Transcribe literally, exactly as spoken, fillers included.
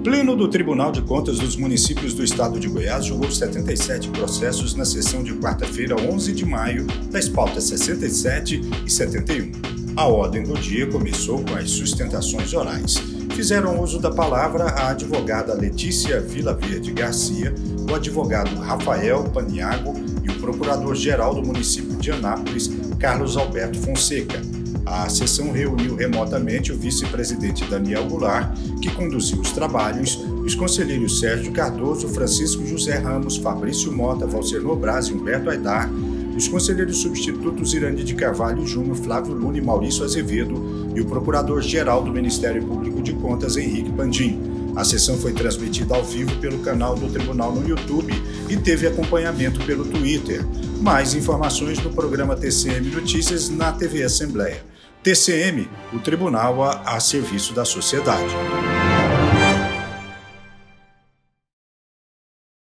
Pleno do Tribunal de Contas dos Municípios do Estado de Goiás julgou setenta e sete processos na sessão de quarta-feira, onze de maio, das pautas sessenta e sete e setenta e um. A ordem do dia começou com as sustentações orais. Fizeram uso da palavra a advogada Letícia Vilaverde Garcia, o advogado Rafael Paniago e o procurador-geral do município de Anápolis, Carlos Alberto Fonseca. A sessão reuniu remotamente o vice-presidente Daniel Goulart, que conduziu os trabalhos, os conselheiros Sérgio Cardoso, Francisco José Ramos, Fabrício Mota, Valcer Nobraz e Humberto Aidar, os conselheiros substitutos Irani de Carvalho Júnior, Flávio Luna e Maurício Azevedo e o procurador-geral do Ministério Público de Contas, Henrique Pandim. A sessão foi transmitida ao vivo pelo canal do Tribunal no YouTube e teve acompanhamento pelo Twitter. Mais informações no programa T C M Notícias na T V Assembleia. T C M, o Tribunal a, a serviço da sociedade.